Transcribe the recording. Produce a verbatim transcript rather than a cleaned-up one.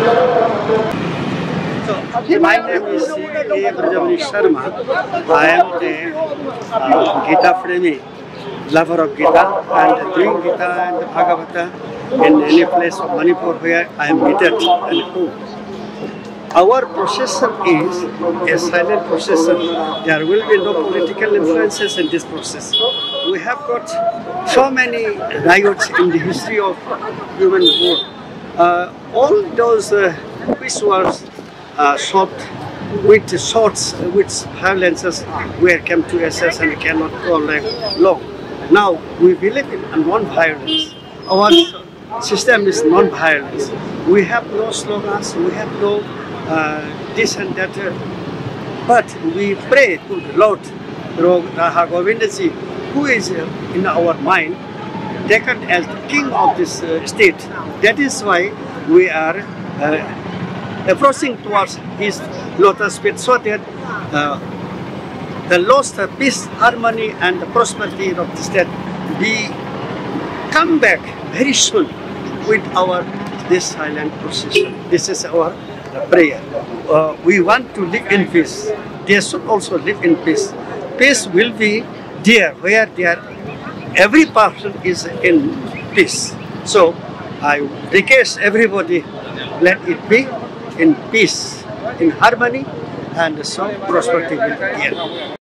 So, my name is Bhagyachandra Sharma. I am the uh, Gita Premi, lover of Gita, and doing Gita and the Bhagavata in any place of Manipur where I am needed and home. Our procession is a silent procession. There will be no political influences in this process. We have got so many riots in the history of human world. Uh, all those uh, which was uh, solved with swords, with violences, were came to assess and cannot go long. Now we believe in non-violence. Our system is non-violence. We have no slogans. We have no Uh, this and that, uh, but we pray to the Lord Raha Govindaji, who is uh, in our mind taken as the king of this uh, state. That is why we are uh, approaching towards his lotus feet, so that uh, the lost uh, peace, harmony, and the prosperity of the state be come back very soon with our this silent procession. This is our prayer. Uh, we want to live in peace. They should also live in peace. Peace will be there where there every person is in peace. So I request everybody, let it be in peace, in harmony, and so prosperity will be there.